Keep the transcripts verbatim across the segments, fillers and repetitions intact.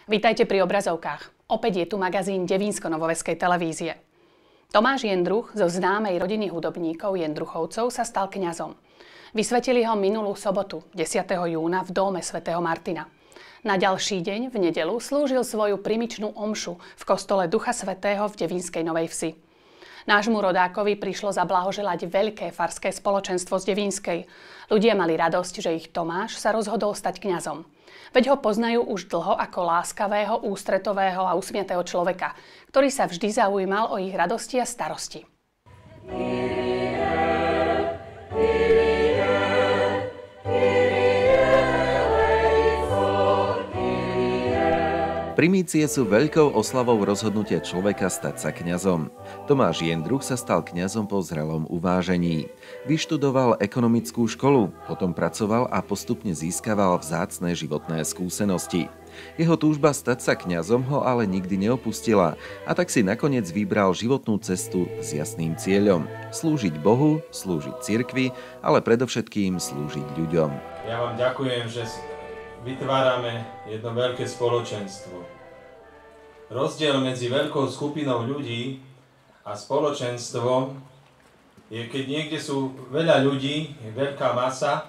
Vítajte pri obrazovkách. Opäť je tu magazín Devínsko-Novoveskej televízie. Tomáš Jendruch zo známej rodiny hudobníkov Jendruchovcov sa stal kňazom. Vysvetili ho minulú sobotu, desiateho júna v dóme svätého Martina. Na ďalší deň, v nedeľu, slúžil svoju primičnú omšu v kostole Ducha Svätého v Devínskej Novej Vsi. Nášmu rodákovi prišlo zablahoželať veľké farské spoločenstvo z Devínskej. Ľudia mali radosť, že ich Tomáš sa rozhodol stať kňazom. Veď ho poznajú už dlho ako láskavého, ústretového a usmiatého človeka, ktorý sa vždy zaujímal o ich radosti a starosti. Primície sú veľkou oslavou rozhodnutia človeka stať sa kňazom. Tomáš Jendruch sa stal kňazom po zrelom uvážení. Vyštudoval ekonomickú školu, potom pracoval a postupne získaval vzácne životné skúsenosti. Jeho túžba stať sa kňazom ho ale nikdy neopustila a tak si nakoniec vybral životnú cestu s jasným cieľom. Slúžiť Bohu, slúžiť cirkvi, ale predovšetkým slúžiť ľuďom. Ja vám ďakujem, že vytvárame jedno veľké spoločenstvo. Rozdiel medzi veľkou skupinou ľudí a spoločenstvom je, keď niekde sú veľa ľudí, je veľká masa,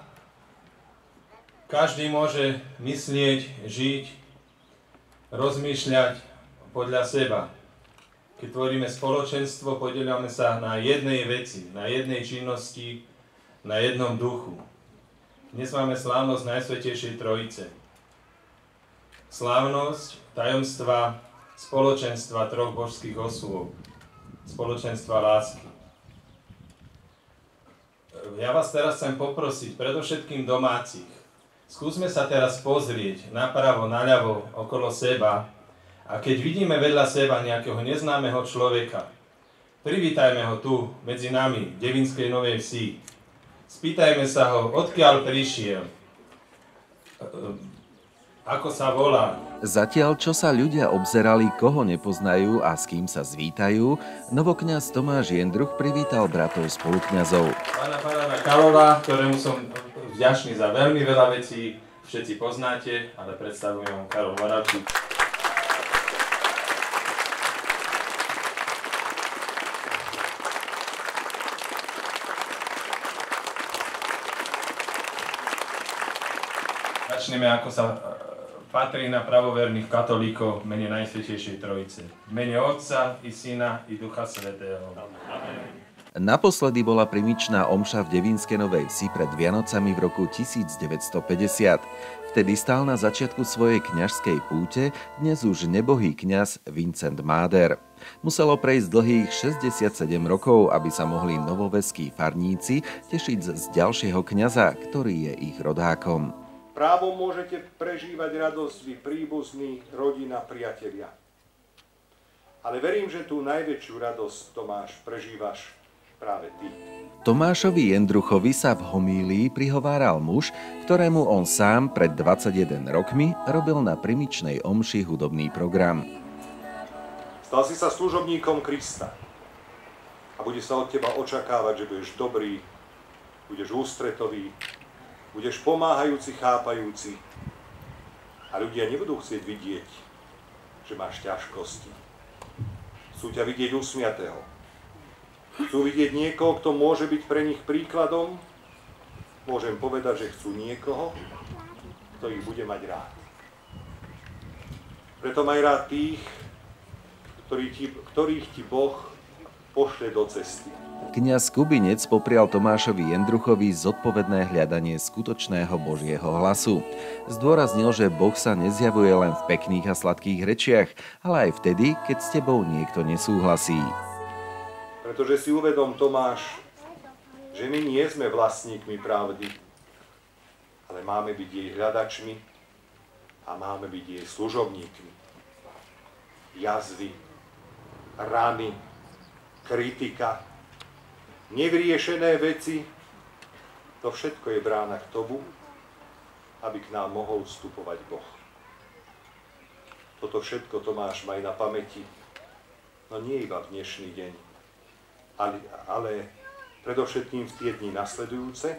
každý môže myslieť, žiť, rozmýšľať podľa seba. Keď tvoríme spoločenstvo, podieľame sa na jednej veci, na jednej činnosti, na jednom duchu. Dnes máme slávnosť Najsvätejšej Trojice. Slávnosť tajomstva spoločenstva troch božských osôb, spoločenstva lásky. Ja vás teraz chcem poprosiť, predovšetkým domácich, skúsme sa teraz pozrieť napravo, naľavo, okolo seba a keď vidíme vedľa seba nejakého neznámeho človeka, privítajme ho tu medzi nami v Devínskej Novej Vsi. Spýtajme sa ho, odkiaľ prišiel, ako sa volá. Zatiaľ, čo sa ľudia obzerali, koho nepoznajú a s kým sa zvítajú, novokňaz Tomáš Jendruch privítal bratov spolukňazov. Pána farára Karola, ktorému som vďačný za veľmi veľa vecí, všetci poznáte, ale predstavujem vám Karol Moravčík. Začneme, ako sa patrí na pravoverných katolíkov v mene Najsvätejšej Trojice. V mene Otca i Syna i Ducha Svätého. Amen. Naposledy bola primičná omša v Devínskej Novej Vsi pred Vianocami v roku tisícdeväťstopäťdesiat. Vtedy stál na začiatku svojej kňažskej púte dnes už nebohý kňaz Vincent Máder. Muselo prejsť dlhých šesťdesiatsedem rokov, aby sa mohli novoveskí farníci tešiť z ďalšieho kňaza, ktorý je ich rodákom. Právom môžete prežívať radosť vy príbuzní, rodina, priatelia. Ale verím, že tú najväčšiu radosť, Tomáš, prežívaš práve ty. Tomášovi Jendruchovi sa v homílii prihováral muž, ktorému on sám pred dvadsaťjeden rokmi robil na primičnej omši hudobný program. Stal si sa služobníkom Krista a bude sa od teba očakávať, že budeš dobrý, budeš ústretový, budeš pomáhajúci, chápajúci a ľudia nebudú chcieť vidieť, že máš ťažkosti. Chcú ťa vidieť usmiatého. Chcú vidieť niekoho, kto môže byť pre nich príkladom. Môžem povedať, že chcú niekoho, kto ich bude mať rád. Preto maj rád tých, ktorých ti, ktorých ti Boh pošle do cesty. Kňaz Kubinec poprial Tomášovi Jendruchovi zodpovedné hľadanie skutočného Božieho hlasu. Zdôraznil, že Boh sa nezjavuje len v pekných a sladkých rečiach, ale aj vtedy, keď s tebou niekto nesúhlasí. Pretože si uvedom, Tomáš, že my nie sme vlastníkmi pravdy, ale máme byť jej hľadačmi a máme byť jej služobníkmi. Jazvy, rany, kritika, nevyriešené veci, to všetko je brána k tomu, aby k nám mohol vstupovať Boh. Toto všetko, Tomáš, maj na pamäti, no nie iba v dnešný deň, ale, ale predovšetkým v tie dni nasledujúce,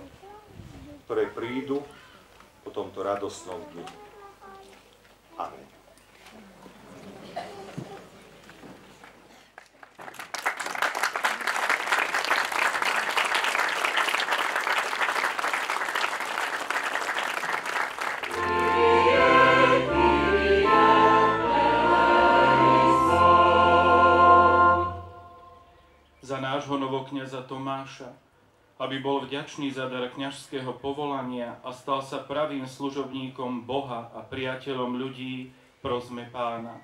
ktoré prídu po tomto radostnom dni. Amen. Za nášho novokňaza Tomáša, aby bol vďačný za dar kňažského povolania a stal sa pravým služobníkom Boha a priateľom ľudí, prosme Pána.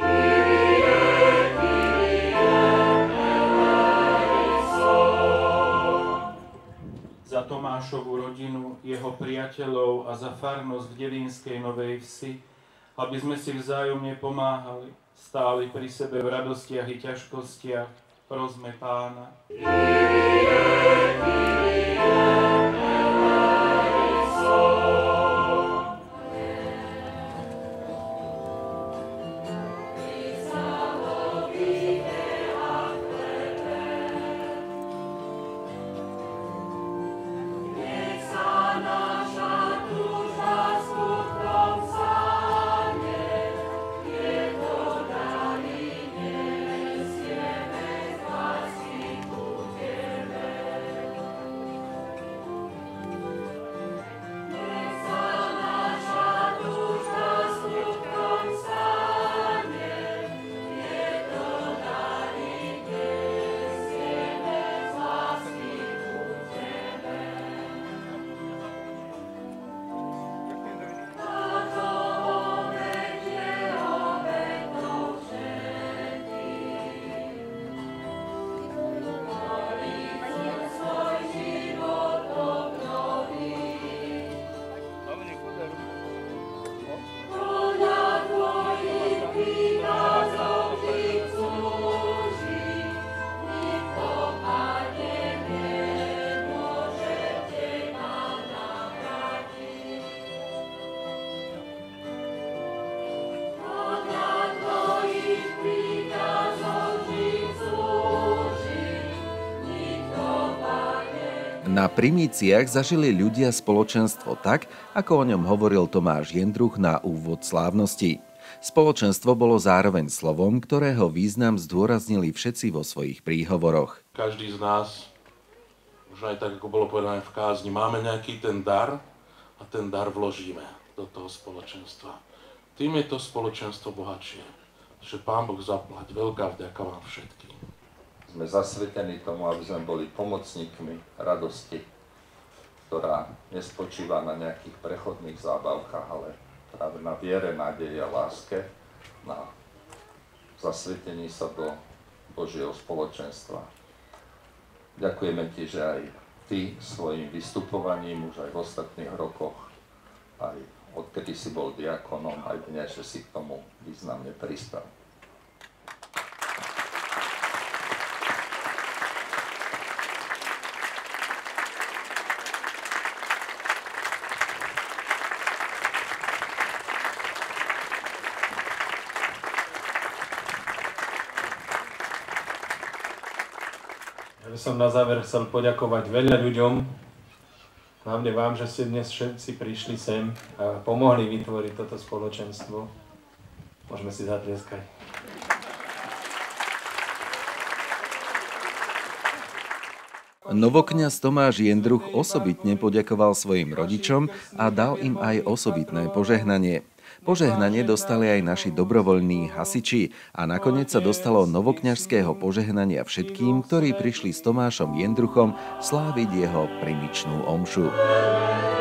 Za Tomášovu rodinu, jeho priateľov a za farnosť v Devínskej Novej Vsi, aby sme si vzájomne pomáhali, stáli pri sebe v radostiach i ťažkostiach, prosme Pána. Na primíciach zažili ľudia spoločenstvo tak, ako o ňom hovoril Tomáš Jendruch na úvod slávnosti. Spoločenstvo bolo zároveň slovom, ktorého význam zdôraznili všetci vo svojich príhovoroch. Každý z nás, možno aj tak, ako bolo povedané v kázni, máme nejaký ten dar a ten dar vložíme do toho spoločenstva. Tým je to spoločenstvo bohatšie, že Pán Boh zaplať. Veľká vďaka vám všetkým. Sme zasvetení tomu, aby sme boli pomocníkmi radosti, ktorá nespočíva na nejakých prechodných zábavkách, ale práve na viere, nádeji a láske, na zasvetení sa do Božieho spoločenstva. Ďakujeme ti, že aj ty svojim vystupovaním už aj v ostatných rokoch, aj odkedy si bol diakonom, aj dnes, že si k tomu významne prispel. Ja by som na záver chcel poďakovať veľa ľuďom, hlavne vám, že ste dnes všetci prišli sem a pomohli vytvoriť toto spoločenstvo. Môžeme si zatlieskať. Novokňaz Tomáš Jendruch osobitne poďakoval svojim rodičom a dal im aj osobitné požehnanie. Požehnanie dostali aj naši dobrovoľní hasiči a nakoniec sa dostalo novokňažského požehnania všetkým, ktorí prišli s Tomášom Jendruchom sláviť jeho primičnú omšu.